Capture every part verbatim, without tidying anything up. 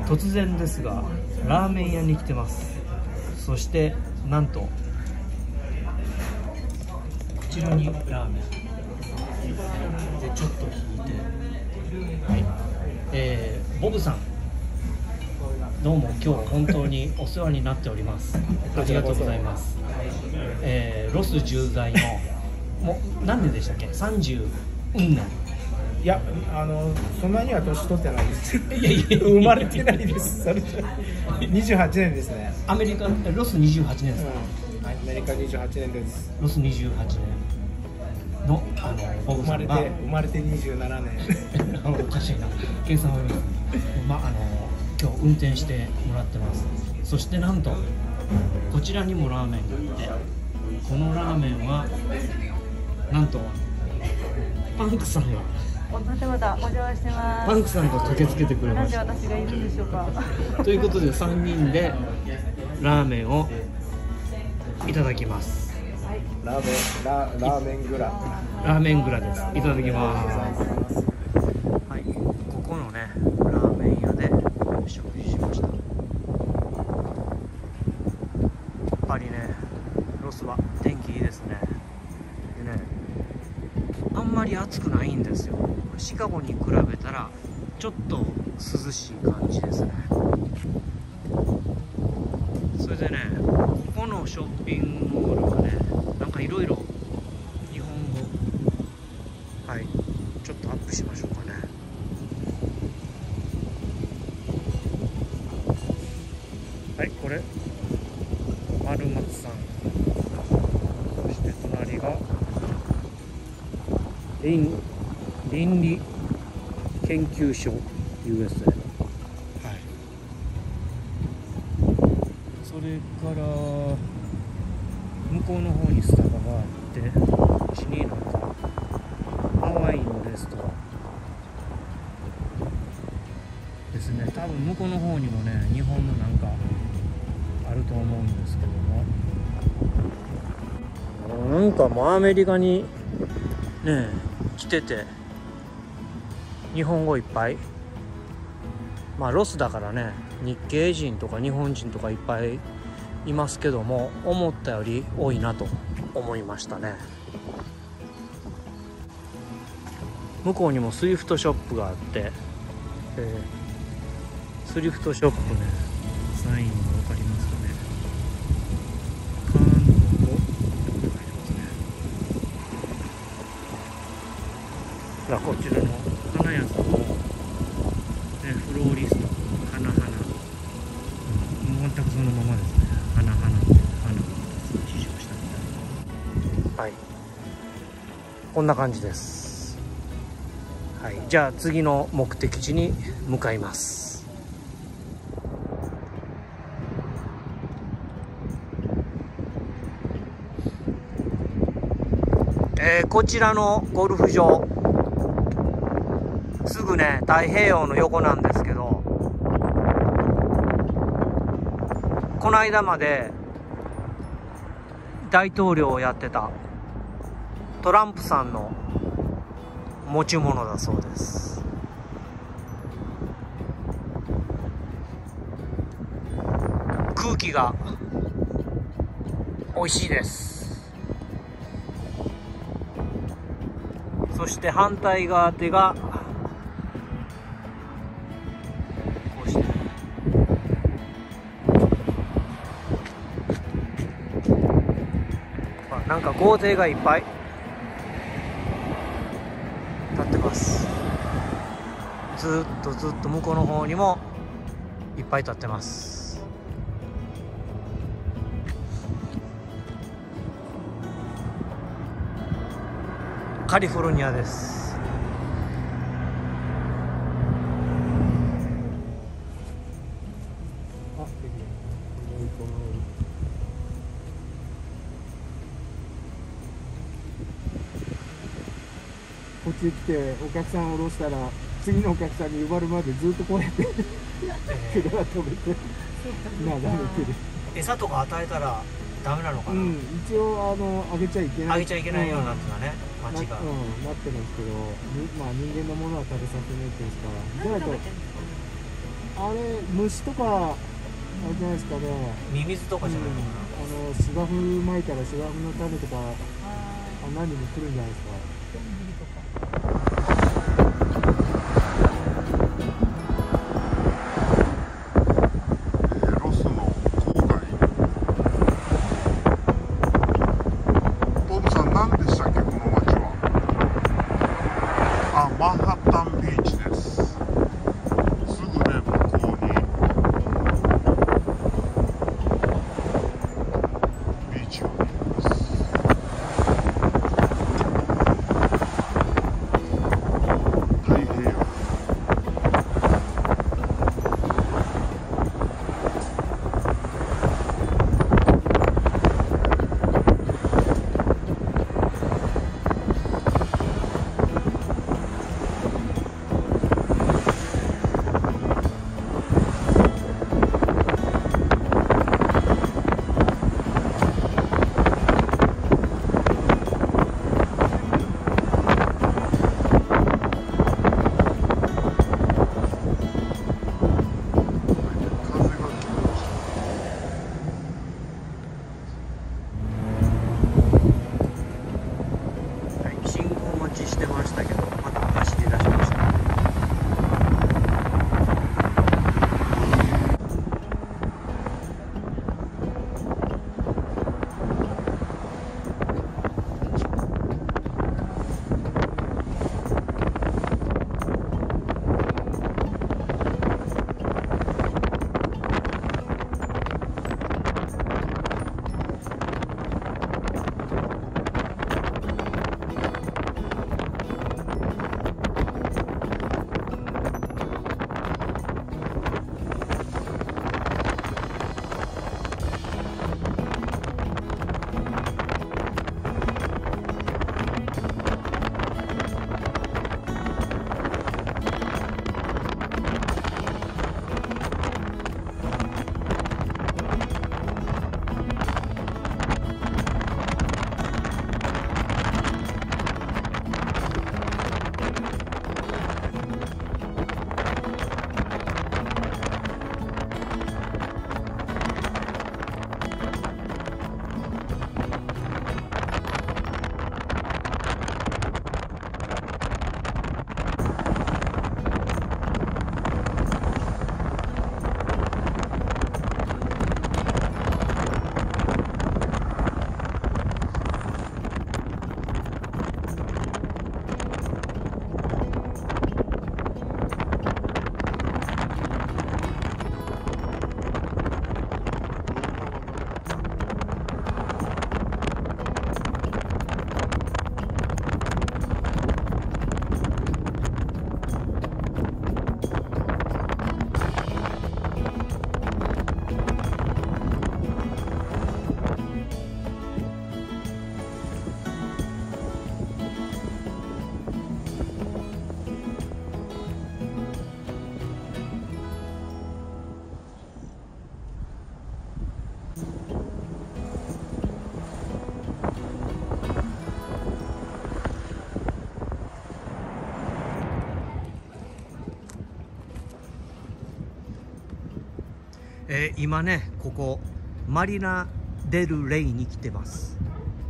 突然ですがラーメン屋に来てます。そしてなんとこちらにラーメンでちょっと引いて、はい、えー、ボブさんどうも今日は本当にお世話になっております。ありがとうございます。えー、ロス駐在のもう何年でしたっけ？さんじゅううんねん。 いや、あのそんなには年取ってないです。 いやいや生まれてないです。それにじゅうはちねんですね。 アメリカロスにじゅうはちねんですか？ うん、アメリカにじゅうはちねんです。 ロスにじゅうはちねんのあのボブさんが生まれて生まれてにじゅうななねん。 おかしいな。計算はまああの今日運転してもらってます。そしてなんとこちらにもラーメンがあって、このラーメンはなんとパンクさんがまたまたお邪魔してます。 パンクさんが駆けつけてくれました。 なんで私がいるんでしょうか。 ということでさんにんでラーメンをいただきます。 はい、 ラーメンララーメングララーメングラです。いただきます。はい、ここのねラーメン屋で食事しました。やっぱりねロスは天気いいですね。でね、あんまり暑くないんですよ。シカゴに比べたらちょっと涼しい感じですね。それでね、ここのショッピングモールはね、なんかいろいろ日本語、はい、ちょっとアップしましょうかね。はい、これ丸松さん、そして隣が倫倫理研究所 ユーエスエー、 はい、それから向こうの方にスタバがあって、こっちになんかハワイのレストランですね。多分向こうの方にもね日本のなんかあると思うんですけども、なんかもうアメリカにね来てて日本語いっぱい、まあロスだからね日系人とか日本人とかいっぱいいますけども、思ったより多いなと思いましたね。向こうにもスイフトショップがあって、えー、スリフトショップね、サインが分かりますかね。カーンドって書いてますね。ほらこちらの花屋さんも、ね、フローリスト花々、うん、全くそのままですね。花々って花が刺繍したみたいな。はい、こんな感じです。はい、じゃあ次の目的地に向かいます。えー、こちらのゴルフ場すぐね太平洋の横なんですけど、この間まで大統領をやってたトランプさんの持ち物だそうです。空気が美味しいです。そして反対側手がこうしてなんか豪邸がいっぱい建ってます。ずっとずっと向こうの方にもいっぱい建ってます。カリフォルニアです。 こっち来てお客さんを降ろしたら次のお客さんに呼ばれるまでずっとこうやって管が止めて眺めてる。 餌とか与えたらダメなのかな。 うん、一応あのあげちゃいけない。 あげちゃいけないようになってたね、 うん、 町が。 な、うん、なってるんですけど、まあ人間のものは食べさせないっていうんですか。じゃないとあれ虫とかあれじゃないですかね。 ミミズとかじゃないかな、 うん、あの芝生巻いたら芝生の種とか穴にも来るんじゃないですか。 ロスの郊外、ボブさん何でしたっけこの町は。あ、マンハッタンビーチです。すぐね向こうにビーチが見えます。太平洋。 してましたけど、また走り出しました。えー、今ねここマリナ・デル・レイに来てます。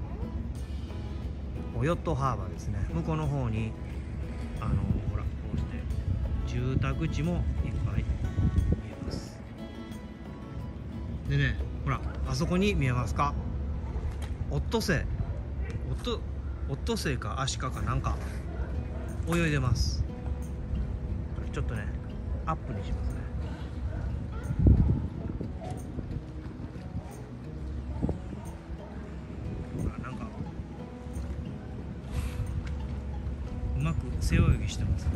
ヨットハーバーですね。向こうの方にあのほらこうして住宅地もいっぱい見えます。でねほらあそこに見えますか、オットセイ、オットオットセイかアシカかなんか泳いでます。ちょっとねアップにしますね。うまく背泳ぎしてますね。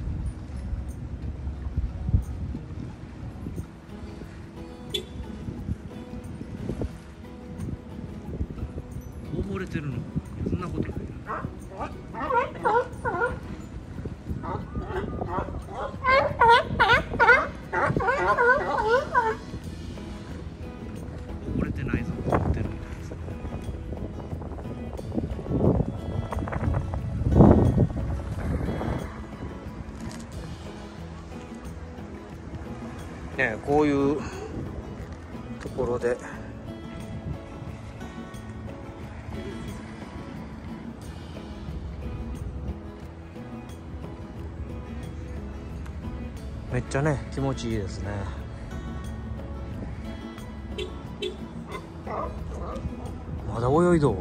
溺れてるのそんなことないな。 ね、こういうところでめっちゃね気持ちいいですね。まだ泳いどう。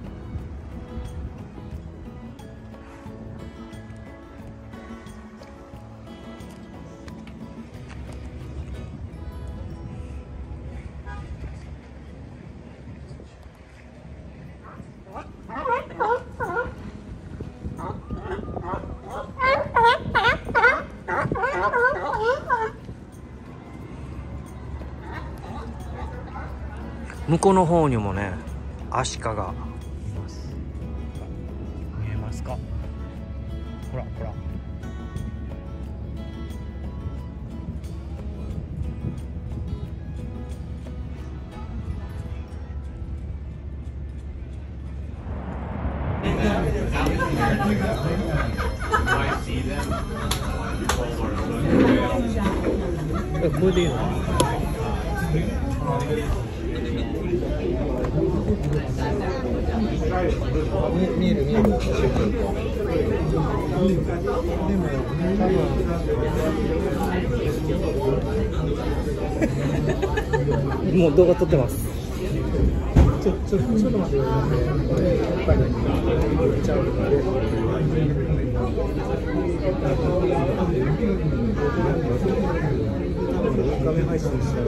向こうの方にもねアシカがいます。見えますか？ほらほら。え、これでいいの？見える見える。もう動画撮ってます。ちょちょちょっと待って。やっぱりちゃうので。画面配信したら。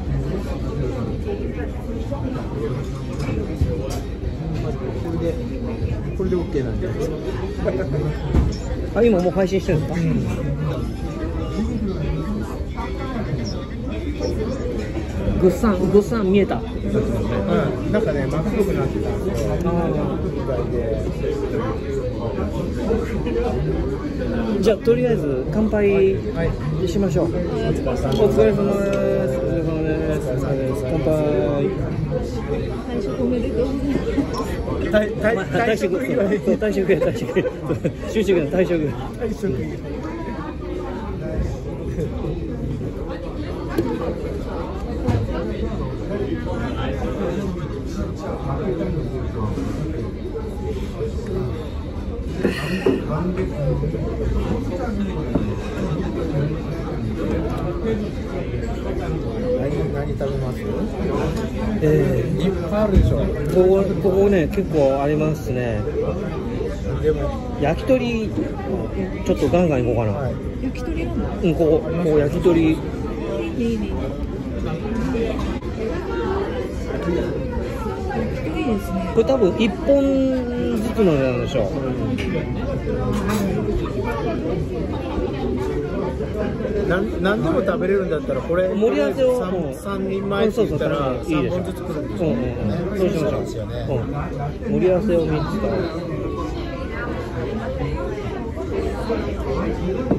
これで、これで OK なんじゃないですか。あ、今もう配信してるんですか？うん、グッサン、グッサン見えた。うん、なんかね、真っ黒くなってたんで、じゃあとりあえず乾杯しましょう。はい、お疲れ様です。お疲れ様です。乾杯。 退職おめでとうございます。 退職、退職、退職、就職の退職。退職。何食べます？えー、いっぱいあるでしょ。ここ、ここね、結構ありますね。でも焼き鳥ちょっとガンガン行こうかな。はい、焼き鳥なんだ。うん、ここ、ここ焼き鳥。いいね。いいですね。これ多分一本ずつの値段でしょう。 なん何でも食べれるんだったらこれ盛り合わせを三人前って言ったらさんぼんずつくるんですよね。 そうしましょう。盛り合わせをみっつか。